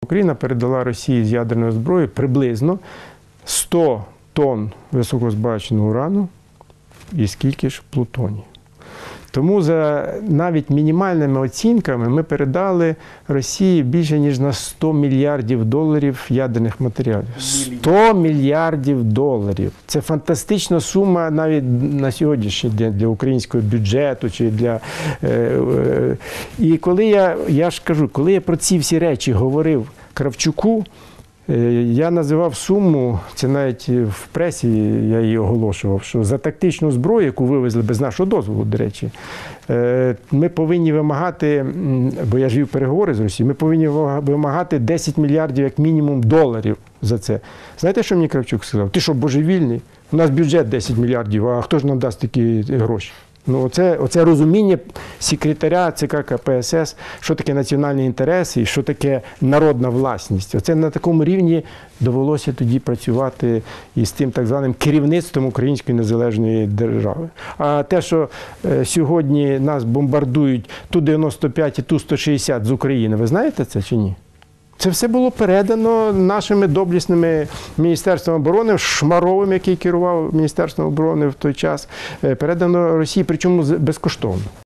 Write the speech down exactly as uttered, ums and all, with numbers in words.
Україна передала Росії з ядерною зброєю приблизно сто тонн високозбагаченого урану і скільки ж плутонію. Тому за навіть мінімальними оцінками ми передали Росії більше, ніж на сто мільярдів доларів ядерних матеріалів. сто мільярдів доларів. Це фантастична сума навіть на сьогоднішній день для українського бюджету. Чи для, е, е, і коли я, я ж кажу, коли я про ці всі речі говорив Кравчуку, я називав суму, це навіть в пресі я її оголошував, що за тактичну зброю, яку вивезли без нашого дозволу, до речі, ми повинні вимагати, бо я ж вів переговори з Росією, ми повинні вимагати десять мільярдів як мінімум доларів за це. Знаєте, що мені Кравчук сказав? Ти що, божевільний? У нас бюджет десять мільярдів, а хто ж нам дасть такі гроші? Ну, оце, оце розуміння секретаря ЦК ка пе ес ес, що таке національні інтереси і що таке народна власність. Оце на такому рівні довелося тоді працювати із тим так званим керівництвом Української незалежної держави. А те, що е, сьогодні нас бомбардують Ту дев'яносто п'ять і Ту сто шістдесят з України, ви знаєте це чи ні? Це все було передано нашими доблесними Міністерством оборони, Шмаровим, який керував Міністерством оборони в той час, передано Росії, причому безкоштовно.